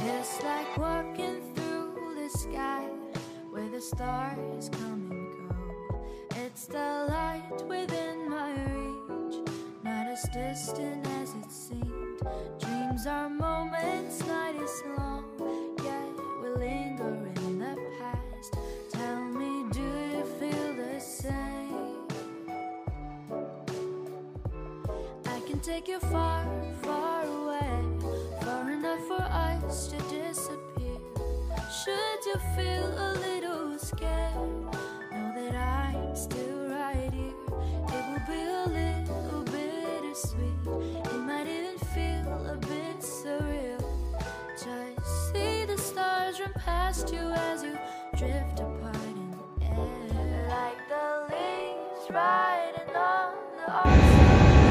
It's like walking through the sky where the stars come and go. It's the light within my reach, not as distant as it seemed. Dreams are moments, night is long, yet we linger in the past. Tell me, do you feel the same? I can take you far, far away, far enough for us to disappear. Should you feel a little scared, know that I'm still right here. It will be a little bittersweet, it might even feel a bit surreal. Just see the stars run past you as you drift apart in the air, like the leaves riding on the ocean.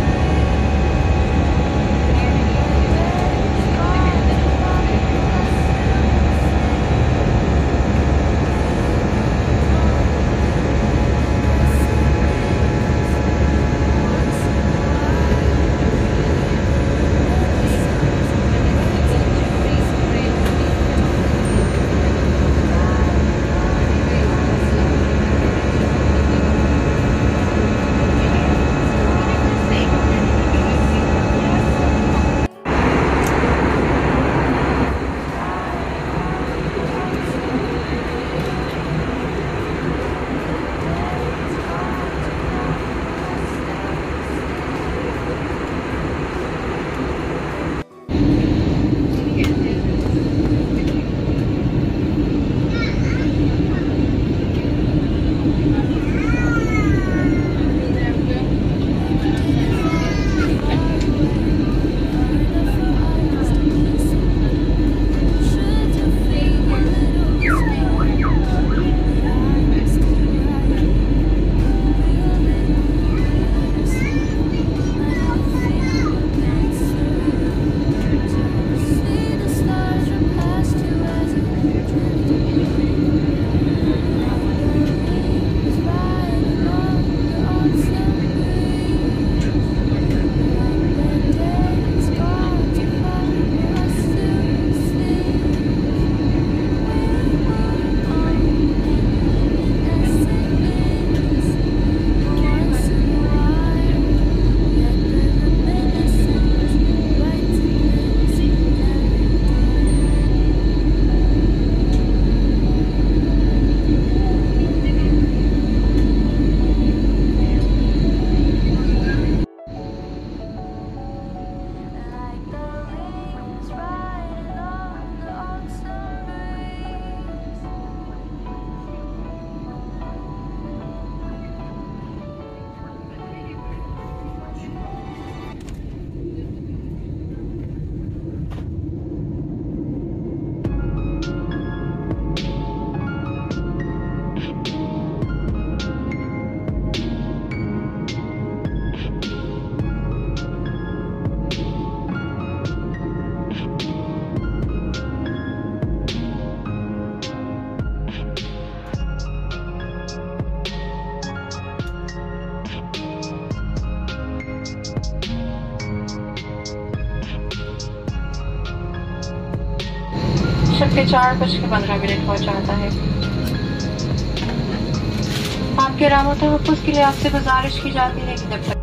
के 4:15 हो जाता है। आपके रामो तहफ़्फ़ुज़ के लिए आपसे गुजारिश की जाती है कि जब तक